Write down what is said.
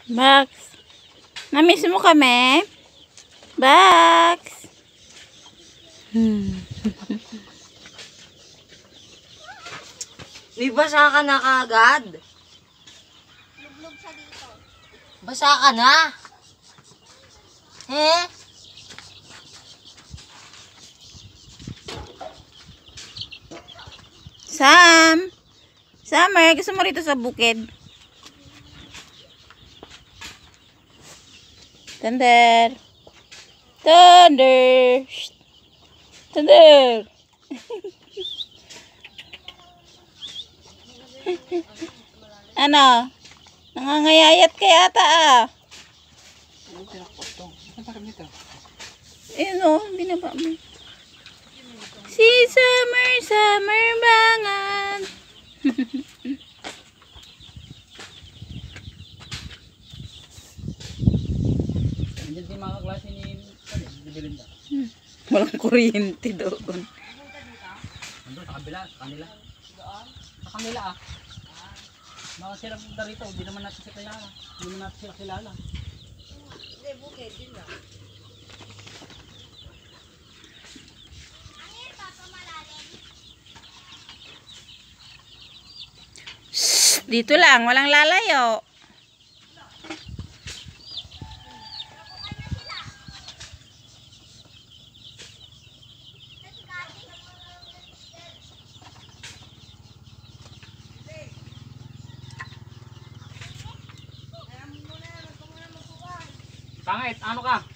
Bax, namiss mo kami? Bax. May basa ka na kaagad. Luglog siya dito. Basa ka na. Sam. Summer, gusto mo rito sa bukid? Thunder. Thunder. Shh. Thunder. Ano? Nangangayayat ka yata ah. Ayun o, binaba mo. Si Summer, Summer bangan. Nandiyan din mga klase ni Belinda. Walang kuryente doon. Nandun sa kabila, sa kanila. Sa kanila ah. Mga sirap na rito, hindi naman natin sila kilala. Hindi naman natin sila kilala. Hindi, bukid din lang. Shh, dito lang, walang lalayo. Pangit, ano ka?